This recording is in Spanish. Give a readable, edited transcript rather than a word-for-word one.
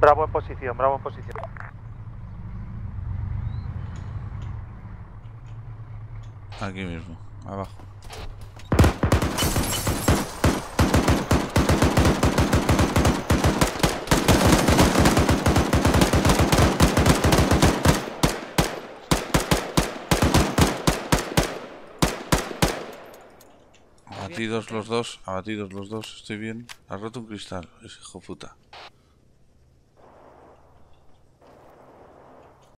Bravo en posición, Bravo en posición. Aquí mismo, abajo. Abatidos los dos, estoy bien. Ha roto un cristal, ese hijo puta.